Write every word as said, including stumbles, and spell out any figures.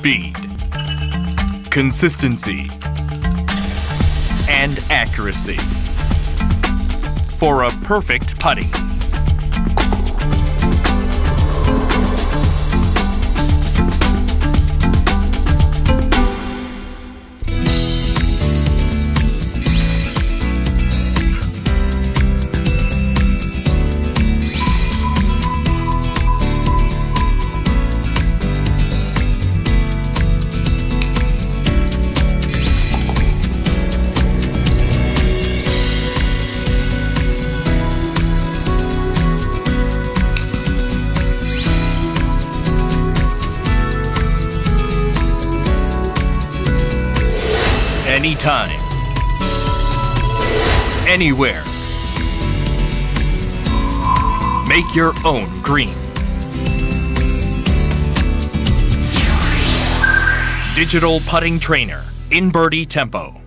speed, consistency, and accuracy for a perfect putting. Anytime, anywhere. Make your own green. Digital putting trainer, InBirdie TEMPO.